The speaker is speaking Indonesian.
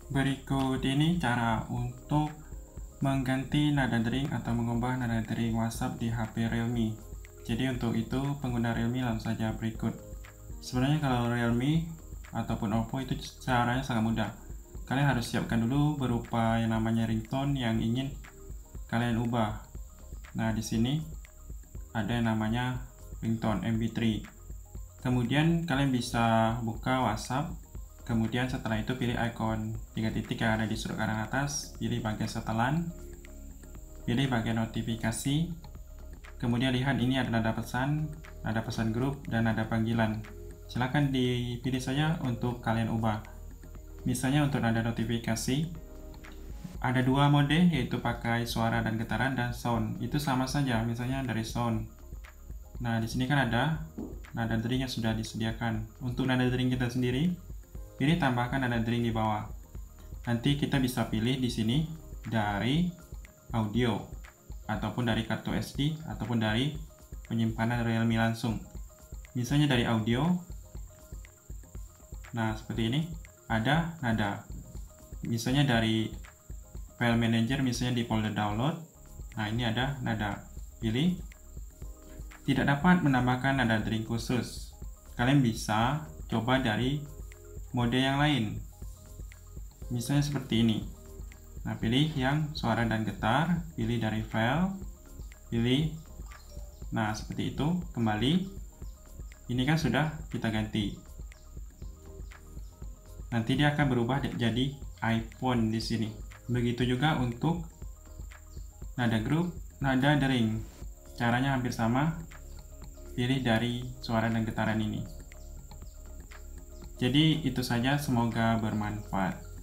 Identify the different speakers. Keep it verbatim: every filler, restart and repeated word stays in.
Speaker 1: Berikut ini cara untuk mengganti nada dering atau mengubah nada dering WhatsApp di H P Realme. Jadi untuk itu pengguna Realme langsung saja berikut. Sebenarnya kalau Realme ataupun Oppo itu caranya sangat mudah. Kalian harus siapkan dulu berupa yang namanya ringtone yang ingin kalian ubah. Nah, di sini ada yang namanya ringtone M P tiga. Kemudian kalian bisa buka WhatsApp. Kemudian setelah itu pilih icon tiga titik yang ada di sudut kanan atas, pilih bagian setelan, pilih bagian notifikasi, kemudian lihat ini ada nada pesan, nada pesan grup, dan nada panggilan. Silahkan dipilih saja untuk kalian ubah. Misalnya untuk nada notifikasi, ada dua mode yaitu pakai suara dan getaran dan sound. Itu sama saja, misalnya dari sound. Nah, di sini kan ada nada dering yang sudah disediakan. Untuk nada dering kita sendiri, pilih tambahkan nada dering di bawah. Nanti kita bisa pilih di sini dari audio ataupun dari kartu S D ataupun dari penyimpanan Realme langsung. Misalnya dari audio. Nah, seperti ini ada nada. Misalnya dari file manager, misalnya di folder download. Nah, ini ada nada. Pilih. Tidak dapat menambahkan nada dering khusus. Kalian bisa coba dari mode yang lain. Misalnya seperti ini. Nah, pilih yang suara dan getar, pilih dari file, pilih. Nah, seperti itu. Kembali. Ini kan sudah kita ganti. Nanti dia akan berubah jadi iPhone di sini. Begitu juga untuk nada grup, nada dering. Caranya hampir sama. Pilih dari suara dan getaran ini. Jadi itu saja, semoga bermanfaat.